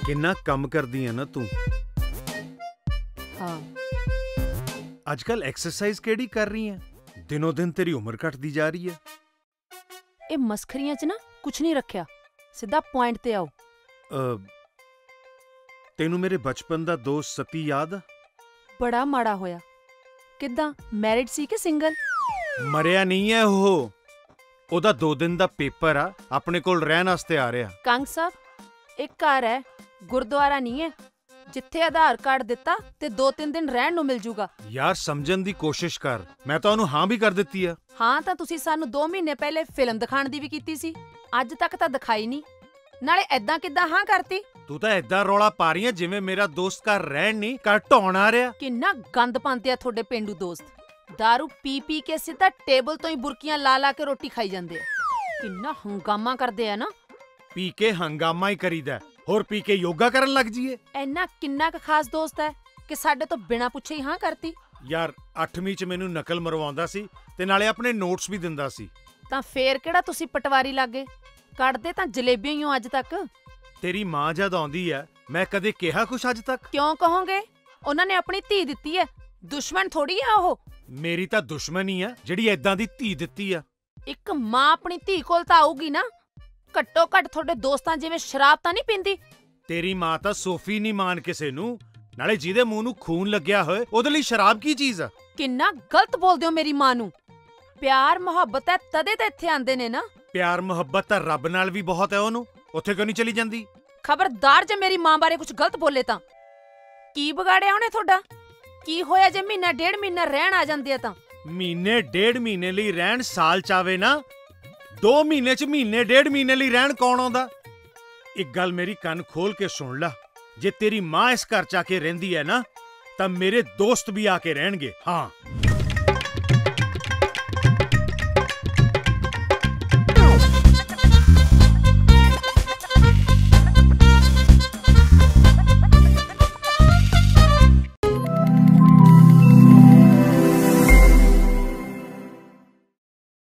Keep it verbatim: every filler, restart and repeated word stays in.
किन्ना कम करदी है ना तू। हाँ। आजकल एक्सरसाइज केड़ी कर रही है? दिनों दिन तेरी उम्र घटदी जा रही है। ए मस्खरियां च ना कुछ नहीं रखा, सीधा पॉइंट ते आओ। अ, तेनू मेरे बचपन दा दोस्त सती याद आ? बड़ा माड़ा होया। किद्दां मैरिड सी के सिंगल? मरिया नहीं है ओह, ओदा दो दिन दा पेपर आ, अपने कोल रहन वास्ते आ रहा। कंग साहब एक घर है, गुरुद्वारा नहीं है जिथे आधार कार्ड दिता ते दो तीन दिन रहन नू मिल जूगा। यार समझन दी कोशिश कर, मैं तो ओनू हां भी कर दित्ती है। हाँ तां तुसी सानू दो महीने पहले फिल्म दिखाण दी भी कीती सी, अज तक तां दिखाई नहीं। नाले ऐदां किद्दां हां करती? तू तां ऐदां रौला पा रही है जिवें मेरा दोस्त घर रहन नहीं घर ढौण आ रहा। किन्ना गंद पांदे आ थोड़े पेंडू दोस्त। दारू पी पी के सीधा टेबल तो ही बुरकियां ला ला के रोटी खाई जांदे आ। किन्ना हंगामा करदे आ ना। पी के हंगामा ही करीदा, होर पी के योगा करन लग जीए। ऐना किन्ना क खास दोस्त है कि साडे तो बिना पुछे ही हां करती। यार अठवीं च मैनू नकल मरवाउंदा सी ते नाले अपने नोट्स भी दिंदा सी। तां फेर किहड़ा तुसी पटवारी लागे, कढदे तां जलेबियां ही हो अज तक। तेरी मां जद आउंदी है, मैं कदे कहा कुछ अज तक? क्यों कहोगे? उन्हां ने अपनी धी दित्ती है, दुश्मन थोड़ी है ओह। मेरी तां दुश्मन ही है जिहड़ी ऐदां दी धी दित्ती है। एक मां अपनी धी कोल तां आऊगी ना, घट्टो घट थोड़े दोस्तां जिवें शराब तां नहीं पींदी। तेरी मां तां सोफी नहीं मान किसे नू, नाले जिहदे मूंह नू खून लग्या होए ओदे लई शराब की चीज आ? किन्ना गलत बोलदे हो मेरी मां नू। प्यार मुहब्बत है तदे ते इत्थे आंदे ने ना। प्यार मुहब्बत तां रब नाल भी बहुत है ओनू, उत्थे क्यों नहीं चली जांदी? खबरदार जे मेरी मां बारे कुछ गलत बोले तां। की बगाड़िया उहने थोड़ा? की होया जे महीना डेढ़ महीना रहन आ जांदे तां? महीने डेढ़ महीने लई रहन साल चावे ना, दो महीने च महीने डेढ़ महीने लई रहन कौन आउंदा? एक गल मेरी कन खोल के सुन ला, जे तेरी मां इस घर च आके रहिंदी है ना तां मेरे दोस्त भी आके रहणगे। हाँ।